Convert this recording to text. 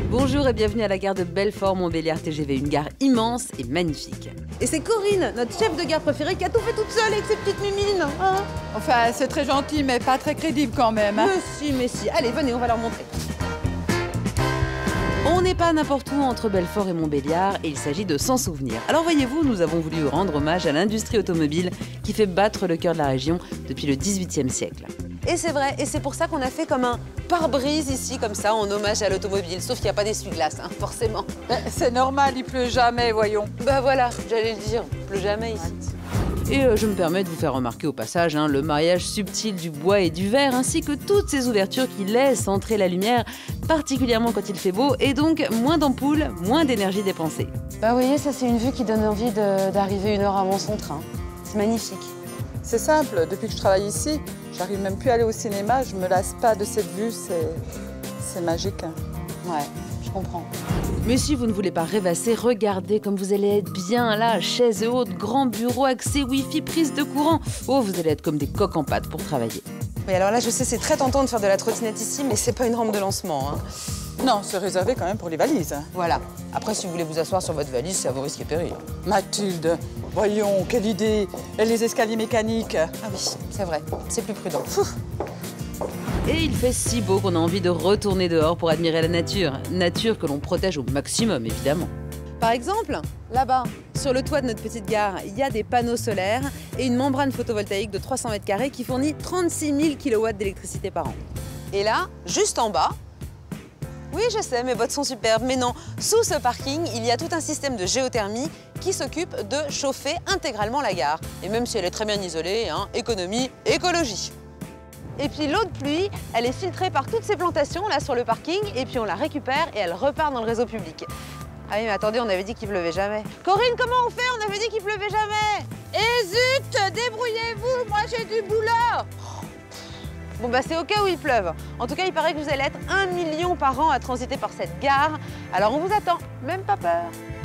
Bonjour et bienvenue à la gare de Belfort-Montbéliard TGV, une gare immense et magnifique. Et c'est Corinne, notre chef de gare préférée, qui a tout fait toute seule avec ses petites mimines. Hein, enfin, c'est très gentil, mais pas très crédible quand même. Hein. Mais si. Allez, venez, on va leur montrer. On n'est pas n'importe où entre Belfort et Montbéliard et il s'agit de s'en souvenir. Alors voyez-vous, nous avons voulu rendre hommage à l'industrie automobile qui fait battre le cœur de la région depuis le XVIIIe siècle. Et c'est vrai, et c'est pour ça qu'on a fait comme un pare-brise ici, comme ça, en hommage à l'automobile. Sauf qu'il n'y a pas d'essuie-glace, hein, forcément. C'est normal, il pleut jamais, voyons. Bah voilà, j'allais le dire, il pleut jamais ici. Et je me permets de vous faire remarquer au passage le mariage subtil du bois et du verre, ainsi que toutes ces ouvertures qui laissent entrer la lumière, particulièrement quand il fait beau, et donc moins d'ampoules, moins d'énergie dépensée. Bah vous voyez, ça c'est une vue qui donne envie d'arriver 1 heure avant son train. C'est magnifique. C'est simple, depuis que je travaille ici, j'arrive même plus à aller au cinéma, je me lasse pas de cette vue, c'est magique. Ouais, je comprends. Mais si vous ne voulez pas rêvasser, regardez comme vous allez être bien là, chaises hautes, grand bureau, accès Wi-Fi, prise de courant. Oh, vous allez être comme des coqs en pâte pour travailler. Oui, alors là, je sais, c'est très tentant de faire de la trottinette ici, mais c'est pas une rampe de lancement. Hein. Non, c'est réservé quand même pour les valises. Voilà. Après, si vous voulez vous asseoir sur votre valise, c'est à vos risques et périls. Mathilde, voyons, quelle idée. Et les escaliers mécaniques. Ah oui, c'est vrai, c'est plus prudent. Et il fait si beau qu'on a envie de retourner dehors pour admirer la nature. Nature que l'on protège au maximum, évidemment. Par exemple, là-bas, sur le toit de notre petite gare, il y a des panneaux solaires et une membrane photovoltaïque de 300 mètres carrés qui fournit 36 000 kW d'électricité par an. Et là, juste en bas, oui, je sais, mes bottes sont superbes, mais non, sous ce parking, il y a tout un système de géothermie qui s'occupe de chauffer intégralement la gare. Et même si elle est très bien isolée, économie, écologie. Et puis l'eau de pluie, elle est filtrée par toutes ces plantations là sur le parking et puis on la récupère et elle repart dans le réseau public. Ah oui, mais attendez, on avait dit qu'il pleuvait jamais. Corinne, comment on fait? On avait dit qu'il pleuvait jamais. Et zut, débrouillez-vous, moi j'ai du boulot. Bon bah c'est au cas où il pleuve. En tout cas, il paraît que vous allez être 1 million par an à transiter par cette gare. Alors on vous attend, même pas peur.